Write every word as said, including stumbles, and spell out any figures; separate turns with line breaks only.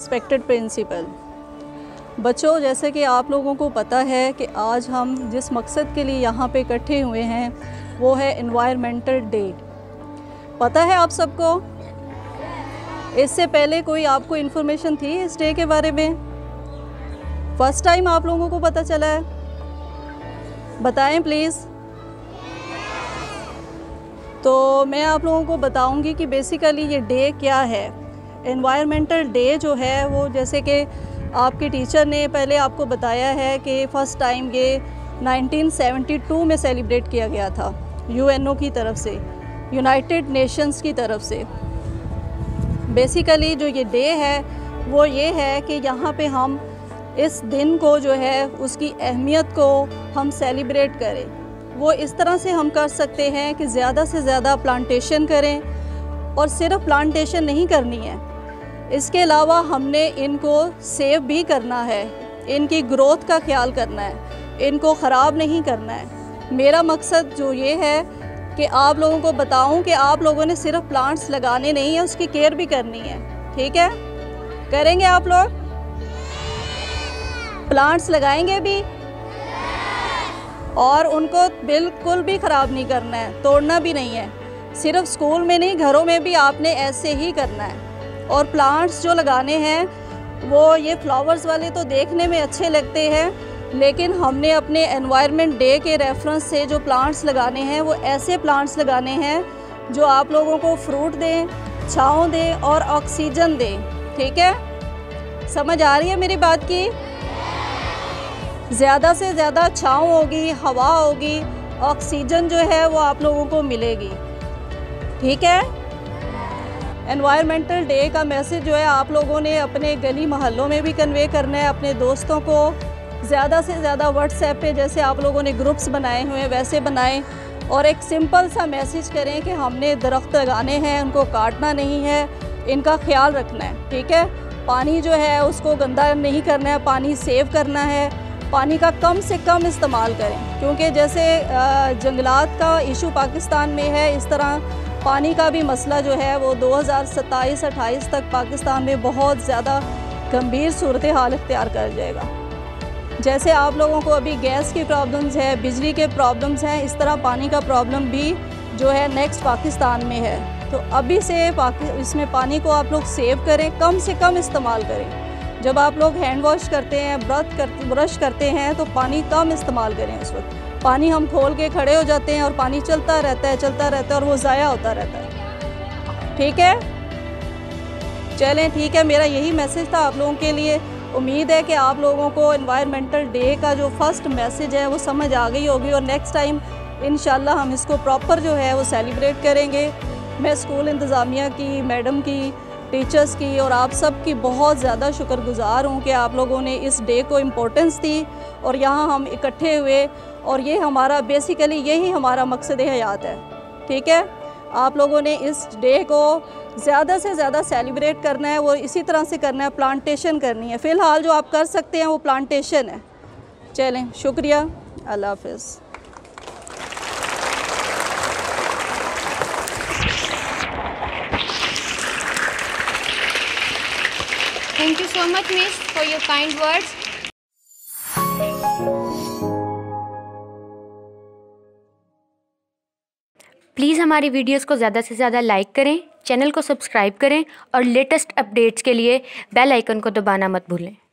Respected principal, बच्चों, जैसे कि आप लोगों को पता है कि आज हम जिस मकसद के लिए यहाँ पे इकट्ठे हुए हैं वो है एनवायरमेंटल डे। पता है आप सबको? इससे पहले कोई आपको इन्फॉर्मेशन थी इस डे के बारे में? फर्स्ट टाइम आप लोगों को पता चला है? बताएं प्लीज़। तो मैं आप लोगों को बताऊंगी कि बेसिकली ये डे क्या है। एनवायरमेंटल डे जो है वो, जैसे कि आपके टीचर ने पहले आपको बताया है कि फ़र्स्ट टाइम ये नाइनटीन सेवेंटी टू में सेलिब्रेट किया गया था यू एन ओ की तरफ से, यूनाइटेड नेशंस की तरफ से। बेसिकली जो ये डे है वो ये है कि यहाँ पे हम इस दिन को जो है उसकी अहमियत को हम सेलिब्रेट करें। वो इस तरह से हम कर सकते हैं कि ज़्यादा से ज़्यादा प्लांटेशन करें, और सिर्फ प्लांटेशन नहीं करनी है, इसके अलावा हमने इनको सेव भी करना है, इनकी ग्रोथ का ख्याल करना है, इनको ख़राब नहीं करना है। मेरा मकसद जो ये है कि आप लोगों को बताऊं कि आप लोगों ने सिर्फ प्लांट्स लगाने नहीं है, उसकी केयर भी करनी है। ठीक है, करेंगे आप लोग? प्लांट्स लगाएंगे भी, और उनको बिल्कुल भी ख़राब नहीं करना है, तोड़ना भी नहीं है। सिर्फ स्कूल में नहीं, घरों में भी आपने ऐसे ही करना है। और प्लांट्स जो लगाने हैं वो ये फ्लावर्स वाले तो देखने में अच्छे लगते हैं, लेकिन हमने अपने एनवायरनमेंट डे के रेफरेंस से जो प्लांट्स लगाने हैं वो ऐसे प्लांट्स लगाने हैं जो आप लोगों को फ्रूट दें, छाँव दें और ऑक्सीजन दें। ठीक है, समझ आ रही है मेरी बात की? ज़्यादा से ज़्यादा छाँव होगी, हवा होगी, ऑक्सीजन जो है वो आप लोगों को मिलेगी। ठीक है, एनवायरमेंटल डे का मैसेज जो है आप लोगों ने अपने गली मोहल्लों में भी कन्वे करना है, अपने दोस्तों को ज़्यादा से ज़्यादा व्हाट्सएप पे जैसे आप लोगों ने ग्रुप्स बनाए हुए हैं वैसे बनाएं, और एक सिंपल सा मैसेज करें कि हमने दरख्त लगाने हैं, उनको काटना नहीं है, इनका ख्याल रखना है। ठीक है, पानी जो है उसको गंदा नहीं करना है, पानी सेव करना है, पानी का कम से कम इस्तेमाल करें, क्योंकि जैसे जंगलात का इशू पाकिस्तान में है, इस तरह पानी का भी मसला जो है वो दो हज़ार सत्ताईस अट्ठाईस तक पाकिस्तान में बहुत ज़्यादा गंभीर सूरत हाल इख्तियार कर जाएगा। जैसे आप लोगों को अभी गैस की प्रॉब्लम्स है, बिजली के प्रॉब्लम्स हैं, इस तरह पानी का प्रॉब्लम भी जो है नेक्स्ट पाकिस्तान में है। तो अभी से पाकि इसमें पानी को आप लोग सेव करें, कम से कम इस्तेमाल करें। जब आप लोग हैंड वॉश करते हैं, ब्रश करते ब्रश करते हैं तो पानी कम इस्तेमाल करें। उस वक्त पानी हम खोल के खड़े हो जाते हैं और पानी चलता रहता है चलता रहता है और वो ज़ाया होता रहता है। ठीक है, चलें, ठीक है, मेरा यही मैसेज था आप लोगों के लिए। उम्मीद है कि आप लोगों को एनवायरमेंटल डे का जो फर्स्ट मैसेज है वो समझ आ गई होगी, और नेक्स्ट टाइम इंशाल्लाह हम इसको प्रॉपर जो है वो सेलिब्रेट करेंगे। मैं स्कूल इंतज़ामिया की, मैडम की, टीचर्स की और आप सब की बहुत ज़्यादा शुक्रगुज़ार हूँ कि आप लोगों ने इस डे को इम्पोर्टेंस दी और यहाँ हम इकट्ठे हुए, और ये हमारा बेसिकली यही हमारा मकसद हयात है। ठीक है, आप लोगों ने इस डे को ज़्यादा से ज़्यादा सेलिब्रेट करना है, वो इसी तरह से करना है, प्लांटेशन करनी है। फ़िलहाल जो आप कर सकते हैं वो प्लांटेशन है। चलें, शुक्रिया, अल्लाह हाफ़िज़।
Thank you so much, Miss, for your kind words.
Please हमारी वीडियोस को ज़्यादा से ज़्यादा लाइक करें, चैनल को सब्सक्राइब करें और लेटेस्ट अपडेट्स के लिए बेल आइकन को दबाना मत भूलें।